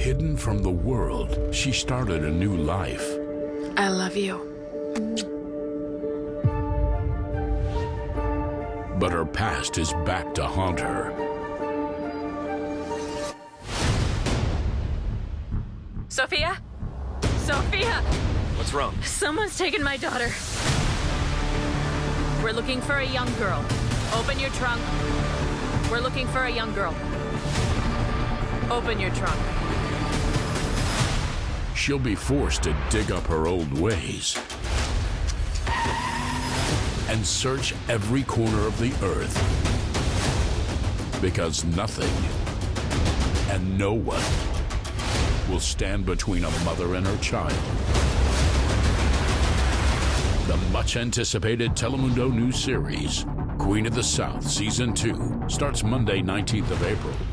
Hidden from the world, she started a new life. I love you. But her past is back to haunt her. Sophia? Sophia! What's wrong? Someone's taken my daughter. We're looking for a young girl. Open your trunk. We're looking for a young girl. Open your trunk. She'll be forced to dig up her old ways and search every corner of the earth, because nothing and no one will stand between a mother and her child. The much-anticipated Telemundo new series, Queen of the South Season 2, starts Monday, 19th of April.